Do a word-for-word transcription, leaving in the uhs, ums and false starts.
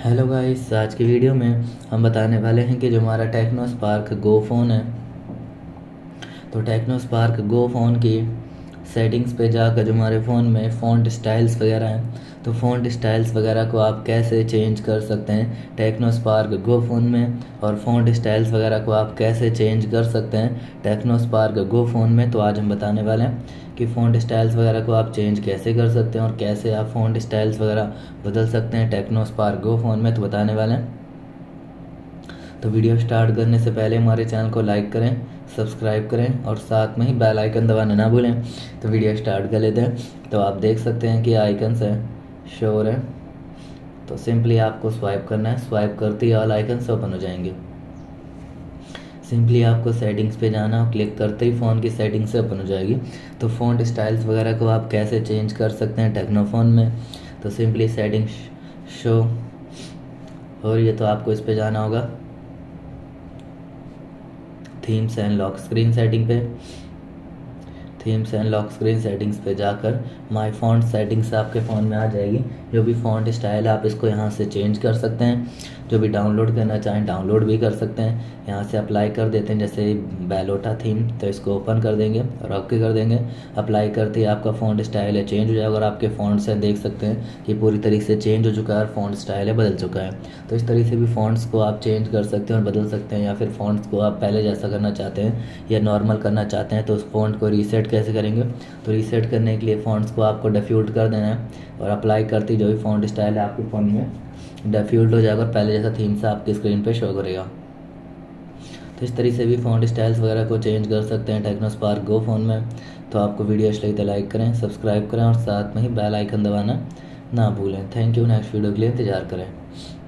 Hello guys, आज की video में हम बताने वाले हैं कि जो हमारा टेक्नो स्पार्क गो फ़ोन है, तो टेक्नो स्पार्क गो फ़ोन की सेटिंग्स पे जाकर जो हमारे फ़ोन में फ़ॉन्ट स्टाइल्स वगैरह हैं, तो फ़ॉन्ट स्टाइल्स वगैरह को आप कैसे चेंज कर सकते हैं टेक्नो स्पार्क गो फ़ोन में, और फ़ॉन्ट स्टाइल्स वगैरह को आप कैसे चेंज कर सकते हैं टेक्नो स्पार्क गो फ़ोन में। तो आज हम बताने वाले हैं कि फ़ॉन्ट स्टाइल्स वगैरह को आप चेंज कैसे कर सकते हैं और कैसे आप फ़ॉन्ट स्टाइल्स वगैरह बदल सकते हैं टेक्नो स्पार्क गो फ़ोन में, तो बताने वाले हैं। तो वीडियो स्टार्ट करने से पहले हमारे चैनल को लाइक करें, सब्सक्राइब करें और साथ में ही बेल आइकन दबाना ना भूलें। तो वीडियो स्टार्ट कर लेते हैं। तो आप देख सकते हैं कि आइकन्स हैं, शो हो रहे हैं। तो सिंपली आपको स्वाइप करना है, स्वाइप करते ही ऑल आइकन्स ओपन हो जाएंगे। सिंपली आपको सेटिंग्स पे जाना और क्लिक करते ही फ़ोन की सेटिंग से ओपन हो जाएगी। तो फ़ॉन्ट स्टाइल्स वगैरह को आप कैसे चेंज कर सकते हैं टेक्नो फ़ोन में, तो सिंपली सेटिंग शो हो रही है तो आपको इस पे जाना होगा, themes and lock screen setting पे। Themes and lock screen settings पे जाकर माय फ़ॉन्ट सेटिंग्स आपके फ़ोन में आ जाएगी। जो भी फ़ॉन्ट स्टाइल आप इसको यहाँ से चेंज कर सकते हैं, जो भी डाउनलोड करना चाहें डाउनलोड भी कर सकते हैं। यहाँ से अप्लाई कर देते हैं, जैसे बेलोटा थीम, तो इसको ओपन कर देंगे और ओके कर देंगे। अप्लाई करते ही आपका फ़ॉन्ट स्टाइल है चेंज हो जाएगा और आपके फ़ॉन्ट से देख सकते हैं कि पूरी तरीके से चेंज हो चुका है और फ़ॉन्ट स्टाइल है बदल चुका है। तो इस तरीके से भी फ़ॉन्ट्स को आप चेंज कर सकते हैं और बदल सकते हैं, या फिर फ़ॉन्ट्स को आप पहले जैसा करना चाहते हैं या नॉर्मल करना चाहते हैं तो उस फ़ॉन्ट को रीसेट कैसे करेंगे। तो रीसेट करने के लिए फ़ॉन्ट्स को आपको डिफ़ॉल्ट कर देना है और अप्लाई करते ही जो भी फ़ॉन्ट स्टाइल है आपके फ़ोन में डिफ़ॉल्ट हो जाएगा और पहले जैसा थीम से आपकी स्क्रीन पे शो करेगा। तो इस तरीके से भी फ़ॉन्ट स्टाइल्स वगैरह को चेंज कर सकते हैं टेक्नो स्पार्क गो फ़ोन में। तो आपको वीडियो अच्छी लगी तो लाइक करें, सब्सक्राइब करें और साथ में ही बेल आइकन दबाना ना भूलें। Thank you. नेक्स्ट वीडियो के लिए इंतज़ार करें।